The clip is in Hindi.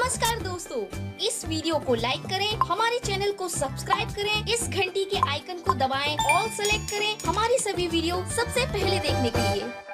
नमस्कार दोस्तों, इस वीडियो को लाइक करें, हमारे चैनल को सब्सक्राइब करें, इस घंटी के आइकन को दबाएं, ऑल सेलेक्ट करें हमारी सभी वीडियो सबसे पहले देखने के लिए।